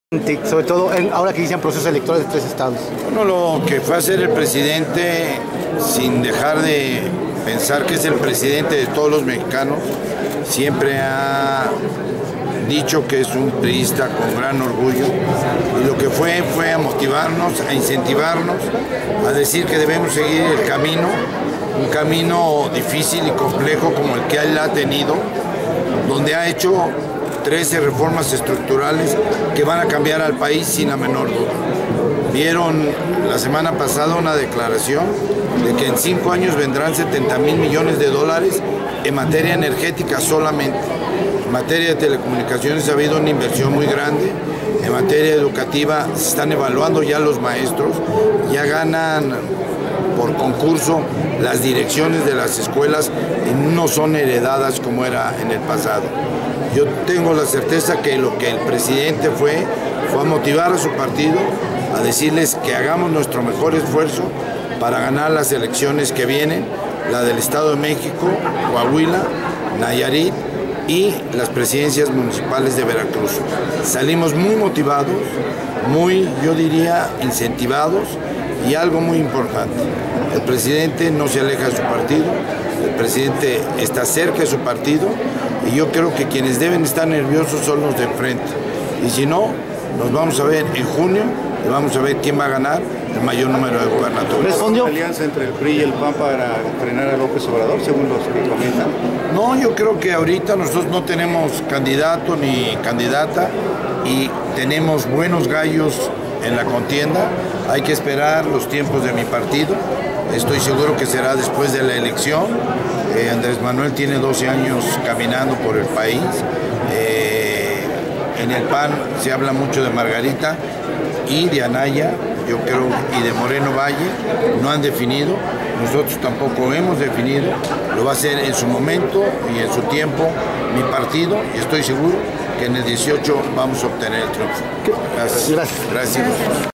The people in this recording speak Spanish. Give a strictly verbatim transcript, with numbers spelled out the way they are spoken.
Sobre todo en, ahora que inician procesos electorales de tres estados. Bueno, lo que fue hacer el presidente, sin dejar de pensar que es el presidente de todos los mexicanos, siempre ha dicho que es un priista con gran orgullo, y lo que fue fue a motivarnos, a incentivarnos, a decir que debemos seguir el camino, un camino difícil y complejo como el que él ha tenido, donde ha hecho trece reformas estructurales que van a cambiar al país sin la menor duda. Vieron la semana pasada una declaración de que en cinco años vendrán setenta mil millones de dólares en materia energética solamente. En materia de telecomunicaciones ha habido una inversión muy grande. En materia educativa se están evaluando ya los maestros, ya ganan por concurso las direcciones de las escuelas y no son heredadas como era en el pasado. Yo tengo la certeza que lo que el presidente fue, fue a motivar a su partido, a decirles que hagamos nuestro mejor esfuerzo para ganar las elecciones que vienen, la del Estado de México, Coahuila, Nayarit y las presidencias municipales de Veracruz. Salimos muy motivados, muy, yo diría, incentivados, y algo muy importante, el presidente no se aleja de su partido, el presidente está cerca de su partido, y yo creo que quienes deben estar nerviosos son los de enfrente. Y si no, nos vamos a ver en junio y vamos a ver quién va a ganar el mayor número de gubernaturas. ¿Respondió la alianza entre el P R I y el P A N para frenar a López Obrador, según los que comentan? No, yo creo que ahorita nosotros no tenemos candidato ni candidata y tenemos buenos gallos en la contienda. Hay que esperar los tiempos de mi partido. Estoy seguro que será después de la elección. Eh, Andrés Manuel tiene doce años caminando por el país. Eh, en el P A N se habla mucho de Margarita y de Anaya, yo creo, y de Moreno Valle. No han definido, nosotros tampoco hemos definido. Lo va a hacer en su momento y en su tiempo mi partido, y estoy seguro que en el dieciocho vamos a obtener el triunfo. Gracias. Gracias. Gracias.